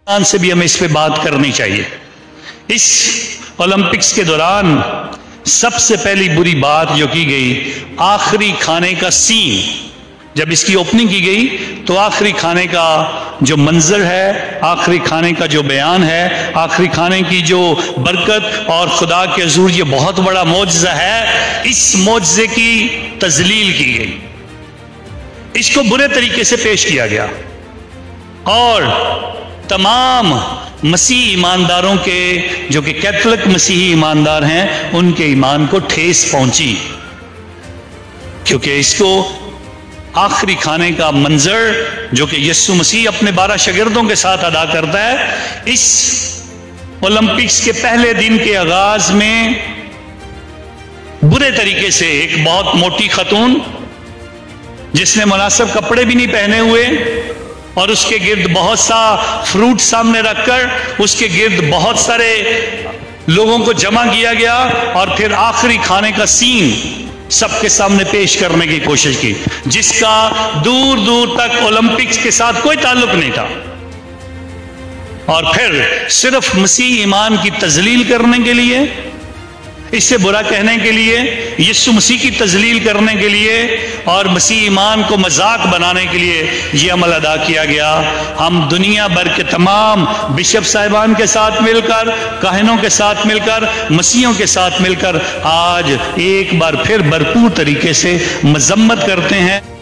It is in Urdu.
سے بھی ہمیں اس پہ بات کرنی چاہیے۔ اس اولمپکس کے دوران سب سے پہلی بری بات جو کی گئی، آخری کھانے کا سین۔ جب اس کی اوپننگ کی گئی تو آخری کھانے کا جو منظر ہے، آخری کھانے کا جو بیان ہے، آخری کھانے کی جو برکت اور خدا کے حضور یہ بہت بڑا معجزہ ہے، اس معجزے کی تذلیل کی گئی، اس کو برے طریقے سے پیش کیا گیا، اور تمام مسیحی ایمانداروں کے، جو کہ کیتھولک مسیحی ایماندار ہیں، ان کے ایمان کو ٹھیس پہنچی، کیونکہ اس کو آخری کھانے کا منظر جو کہ یسوع مسیح اپنے 12 شاگردوں کے ساتھ ادا کرتا ہے، اس اولمپکس کے پہلے دن کے آغاز میں برے طریقے سے ایک بہت موٹی خاتون جس نے مناسب کپڑے بھی نہیں پہنے ہوئے اور اس کے گرد بہت سا فروٹ سامنے رکھ کر اس کے گرد بہت سارے لوگوں کو جمع کیا گیا، اور پھر آخری کھانے کا سین سب کے سامنے پیش کرنے کی کوشش کی، جس کا دور دور تک اولمپکس کے ساتھ کوئی تعلق نہیں تھا، اور پھر صرف مسیح ایمان کی تذلیل کرنے کے لیے، اس سے برا کہنے کے لیے، یسوع مسیح کی تذلیل کرنے کے لیے اور مسیح ایمان کو مذاق بنانے کے لیے یہ عمل ادا کیا گیا۔ ہم دنیا بھر کے تمام بشپ صاحبان کے ساتھ مل کر، کاہنوں کے ساتھ مل کر، مسیحیوں کے ساتھ مل کر آج ایک بار پھر بھرپور طریقے سے مذمت کرتے ہیں۔